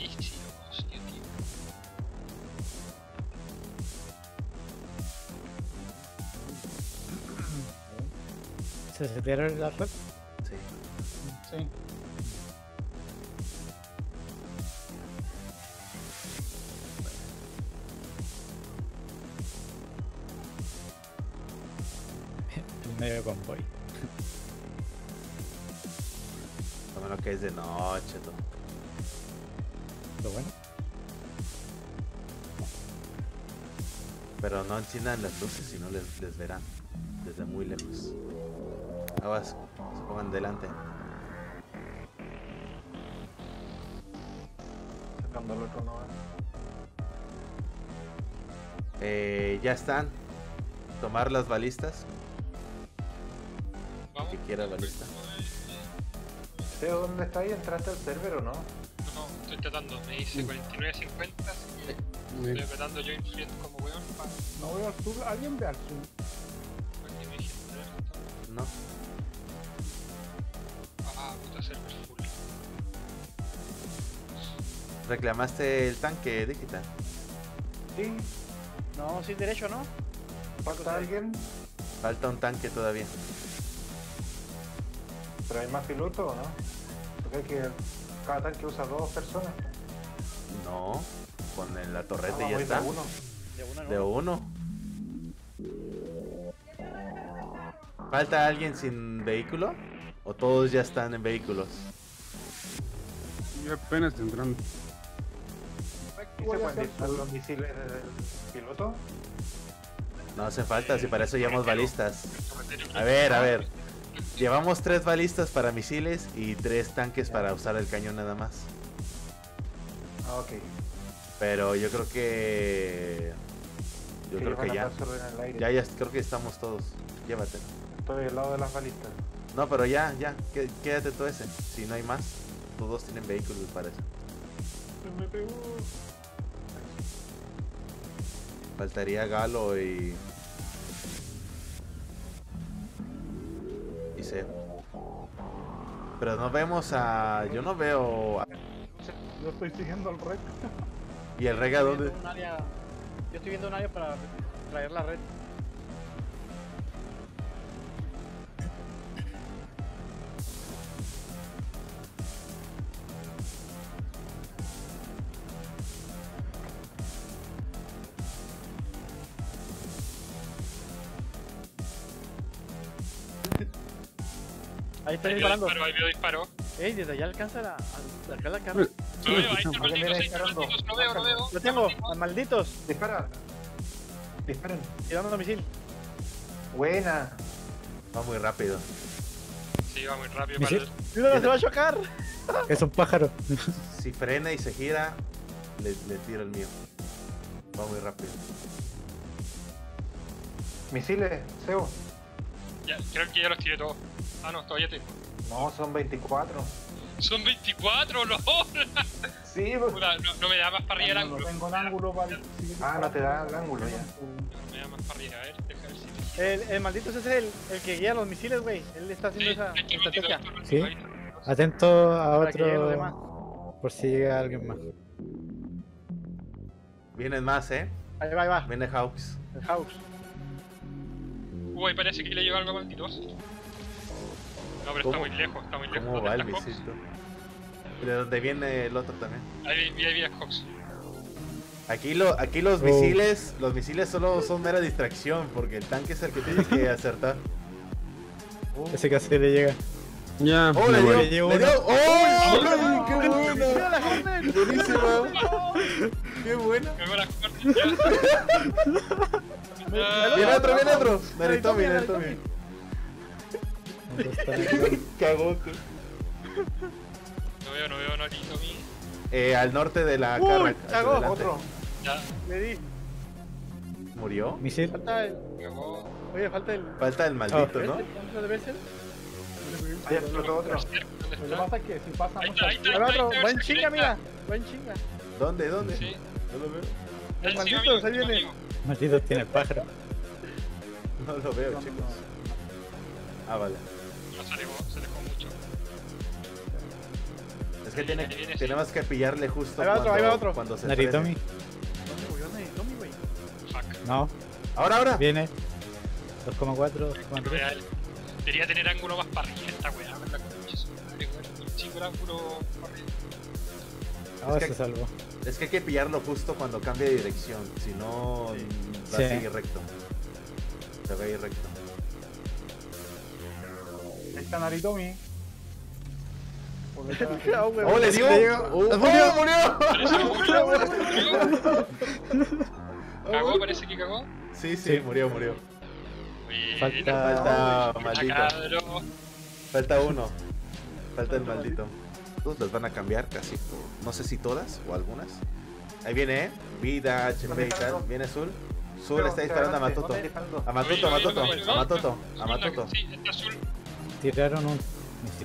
malísimo, hostia, tío. ¿Se setearon la red? Sí. Sí. El medio convoy. Como lo que es de noche, todo. Lo bueno. Pero no enciendan las luces, si no les verán desde muy lejos. Aguas, se pongan delante. Sacando el otro no. Ya están. Tomar las balistas. Vamos. Que quiera balista. ¿Sé dónde está ahí? ¿Entraste al server o no? No, estoy tratando, me dice 49.50 y estoy apretando yo influent como weón para No voy al sur, alguien ve al sur. que me deje entrar esto. No. Ah, puta server full. ¿Reclamaste el tanque digital? Sí. No, sin derecho, ¿no? ¿Falta alguien? Falta un tanque todavía. ¿Pero hay más pilotos o no? Porque hay que... cada tanque usa 2 personas. No. Con la torreta Vamos ya a ir de está. uno. De una, De uno. ¿Falta alguien sin vehículo? ¿O todos ya están en vehículos? Yo apenas entrando. ¿Y se pueden disparar los misiles del piloto? No hacen falta, si para eso llevamos balistas. A ver. Llevamos 3 balistas para misiles y 3 tanques para usar el cañón nada más. Ah, ok. Pero yo creo que... Yo creo que ya. Ya, creo que estamos todos. Llévatelo. Estoy al lado de las balistas. No, pero ya. Quédate todo ese. Si no hay más, todos tienen vehículos para eso. Me pegó. Faltaría Galo y Seb. Pero no vemos a... Yo no veo a... Yo estoy siguiendo el rec. ¿Y el Rega dónde? Yo estoy viendo un área para traer la red. Ahí está disparando. Ahí veo disparo. Ey, desde allá alcanza la carga. Lo veo, ahí está el maldito, ahí está el disparando. maldito, lo veo. Lo tengo, al malditos. Dispara. Disparen. Tirando misil. Buena. Va muy rápido. Sí, va muy rápido ¿Y para sí? el... ¡Mira, se va a chocar! Es un pájaro. Si frena y se gira, le tiro el mío. Va muy rápido. Misiles, Seo. Ya, creo que ya los tiré todos. Ah, no, todavía tengo. No, son 24. Son 24, no. Sí, pues. Puta, no me da más para arriba el No ángulo. tengo el ángulo para... Ah, no te da el ángulo ya. No me da más para arriba, a ver, deja ver si... El maldito ese es el que guía los misiles, güey. Él está haciendo esa este estrategia. Sí. Atento a Para que lleguen los demás. otro. Por si llega alguien más. Vienen más, Ahí va. Viene Hawks. El house. Uy, parece que le lleva algo a malditos. No, pero está ¿Cómo? muy lejos, está muy lejos. ¿Cómo va el ¿Dónde está visito? ¿De dónde viene el otro también? Hawks? Ahí vi a Hawks. Aquí los misiles solo son mera distracción, porque el tanque es el que tiene que acertar. Ese casi le llega. Ya, ¡Oh, me le voy. dio! ¡Le dio! ¡Oh! ¡Ay, qué ¡Mira buena! la Hornet! ¡Buenísima! ¡Qué buena! Me van a jugar ya. ¡Viene otro! Naritomi. Cagote. No veo, Naritomi. Al norte de la ¡Uy! carga. Cagó, adelante. Otro. Ya, Le di. ¿Murió? Misil. Falta el. cagó. Oye, falta el. Falta el maldito, ¿no? ¿Dónde debe ser? Ahí explotó otro. ¿Dónde Lo que está? pasa es que si pasa Ahí mucho... está. Ahí va otro. ahí Buen está, chinga, ahí mira. Buen chinga. ¿Dónde? Sí. No lo veo. El Encima maldito, mío, ahí encima viene. mío. Maldito tiene el pájaro. No lo veo, chicos. Ah, vale. No se alejó mucho. Es que Viene, viene, sí. tenemos que pillarle justo Ahí va otro, ahí va otro. cuando se Naritomi. frene. ¿Dónde, güey? ¿Dónde? ¿Dónde, güey? Fuck. No, Ahora. viene. 2,4, 2,3. Real. Debería tener ángulo más para arriba esta weá, ¿verdad? Concha su madre, weón. Un chico el ángulo para arriba. Ahora Es que- se salvó. Es que hay que pillarlo justo cuando cambie de dirección. Si no, va Sí. a seguir recto. Se va a ir recto. Ahí está Naritomi. Por detrás. ¡Oh, le dio! Le llegó. ¡Oh, ¡Murió! murió! ¿Cagó? Parece que cagó. Sí, sí, murió. Bueno, Falta maldito. cabro. Falta uno. Falta el maldito. Los van a cambiar casi. No sé si todas o algunas. Ahí viene, Vida, HP y tal. Viene Azul. Azul está disparando a Matoto. A Matoto, a Matoto, a Matoto, a Matoto. Sí, está azul. Tiraron un misil.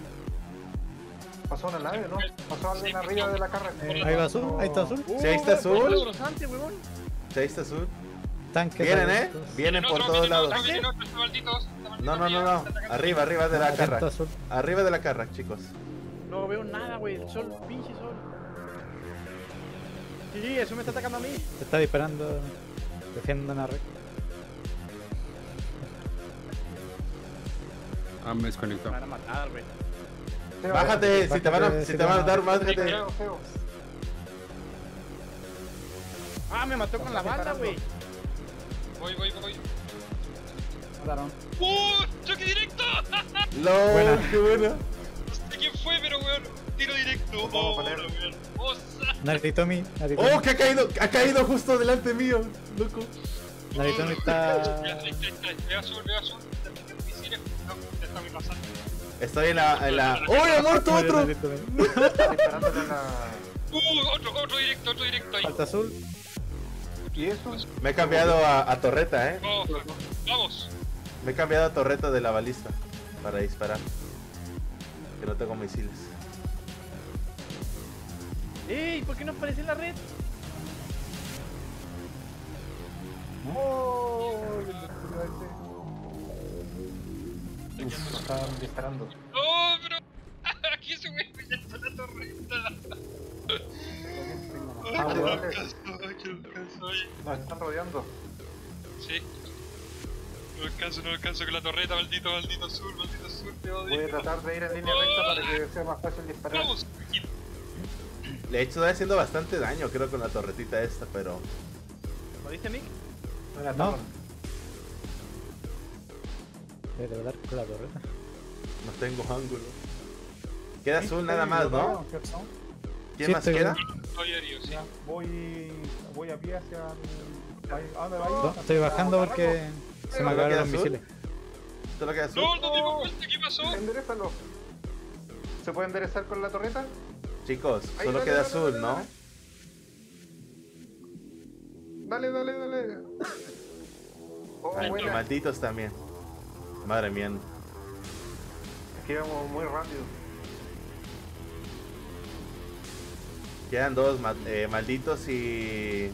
Pasó una nave, ¿no? Pasó alguien Sí, arriba pasó. de la carga. Ahí va azul, ahí está azul. Sí, ahí está Azul. Rosante, huevón. Sí, ahí está Azul. Tanques. Vienen, abiertos. Vienen por Otro, todos viene lados. otro, viene otro, está maldito, está maldito No. arriba, está atacando. Arriba de la Atento carra. azul. Arriba de la carra, chicos. No veo nada, güey. El sol, pinche sol. Sí, eso me está atacando a mí. Se está disparando. Defienden una red. Me desconectó. Me van a matar, güey. Bájate, si te van a dar, bájate. Feo. Ah, me mató con la bala, güey. Voy. Mataron. ¡Choque directo! ¡Lol! Buena. ¡Qué buena! No sé quién fue, pero weón, tiro directo. Vamos a poner- la weón. Osa. Naritomi. Naritomi. ¡Oh, que ha caído justo delante mío! ¡Loco! Naritomi está. Veo azul. Está metiendo misiles. No, ya está muy pasando. Estoy en la... ¡Oh, ha muerto Muere otro! Naritomi. Disparándole a la... Otro directo ahí. Falta azul. ¿Y eso? Me he cambiado a torreta, Oh, vamos. Me he cambiado a torreta de la balista para disparar. Que no tengo misiles. ¡Ey! ¿Por qué no aparece en la red? ¡Oh! El destruido ese. Estaban disparando. ¡Oh, pero! Aquí se me está la torreta. Dale. No alcanzo, oye. Nos están rodeando. Sí. No alcanzo con la torreta, maldito azul, te odio. Voy a tratar de ir en línea recta para que sea más fácil disparar. Vamos. Le he hecho haciendo bastante daño, creo, con la torretita esta, pero... ¿Lo dice Mick? No. Pero dar con la torreta. No tengo ángulo. Queda azul nada más, ¿no? ¿Cierto? ¿Quién Sí, más estoy queda? Estoy herido, sí. Ya, voy a pie hacia el... ¿A dónde va? No, estoy bajando porque se me ¿Solo acabaron queda los azul? misiles. Solo queda azul. No me di cuenta, ¿qué pasó? Enderezalo. ¿Se puede enderezar con la torreta? Chicos, Ahí, solo dale, queda dale, azul, dale, ¿no? Dale. Oh, Ay, buena. malditos también. Madre mía. Aquí vamos muy rápido. Quedan dos, malditos y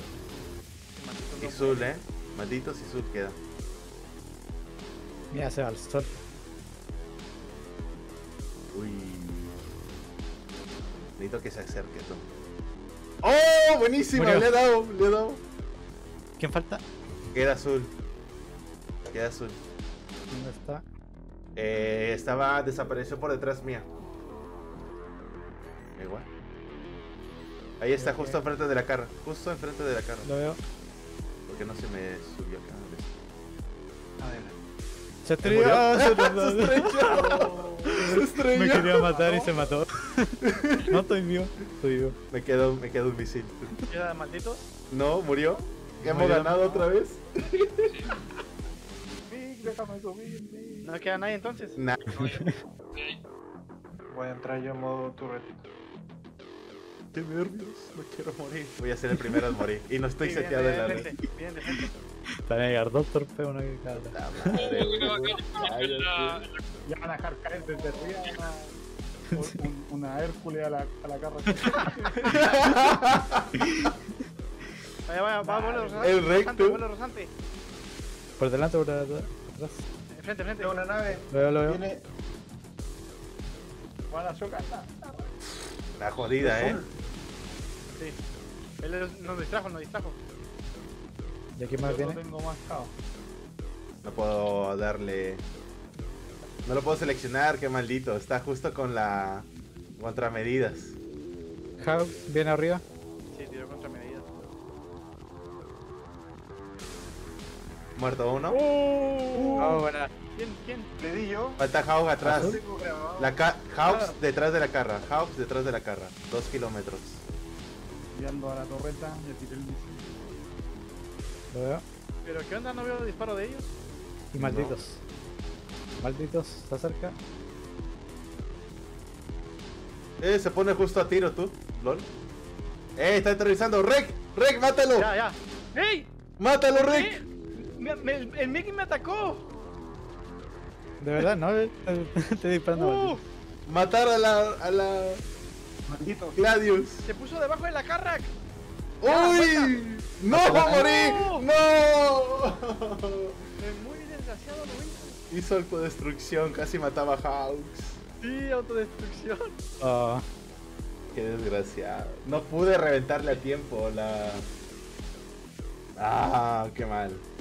Zul, malditos y Zul quedan. Mira, se va al sol. Uy. Necesito que se acerque tú. ¡Oh! Buenísima, Murió. le he dado. ¿Quién falta? Queda azul. ¿Dónde está? Desapareció por detrás mía. Igual. Ahí está, justo enfrente de la carra. Lo veo. Porque no se me subió acá. Se estrelló. Se estrelló. Me quería matar y se mató. No estoy vivo. Me quedó un misil. ¿Queda malditos? No, murió. Hemos Murió. ganado otra vez. Mick, déjame subir, Mick. ¿No queda nadie entonces? Nah. Sí. Voy a entrar yo en modo turretito. Qué nervios. No quiero morir. Voy a ser el primero en morir. Y no estoy Sí, seteado en la bien red. de frente, bien de frente. Te van a llegar dos torpedos, una que cada. La Oh, madre, qué güey. bacán. Ay, En la- Ya van a dejar caer desde arriba una Hércules a la carra. Va, vuelo rosante. El recto. Vuelo rosante. Por delante, por atrás. Frente. Veo una nave. Lo veo. Viene. Van a chocar. La jodida, Sí. Él nos distrajo, nos distrajo. ¿Y aquí más Yo viene? lo tengo marcado. No puedo darle... No lo puedo seleccionar, qué maldito. Está justo con la... contramedidas. Hawk viene arriba. Sí, tiró contra medidas. Muerto uno. Oh, buena. ¿Quién? Le di yo. Falta Hawk atrás. ¿Azul? Tengo grabado. Hawks detrás de la carra. Hawks detrás de la carra. 2 kilómetros. Enviando a la torreta y tiré el misil. Lo veo. ¿Pero qué onda? ¿No veo el disparo de ellos? Y malditos. Malditos, se acerca. Se pone justo a tiro tú, lol. Está aterrizando. ¡Rek! ¡Rek, mátalo! Ya. ¡Ey! ¡Mátalo, Rek! ¿Qué? El Mickey me atacó. De verdad, no, estoy disparando maldito. Matar a la Maldito. Gladius. Se puso debajo de la Carrack. ¡Uy! ¡No, morí! ¡No! Muy desgraciado lo hizo. Hizo autodestrucción, casi mataba a Hawks. Sí, autodestrucción. Ah, Qué desgraciado. No pude reventarle a tiempo la... Ah, qué mal.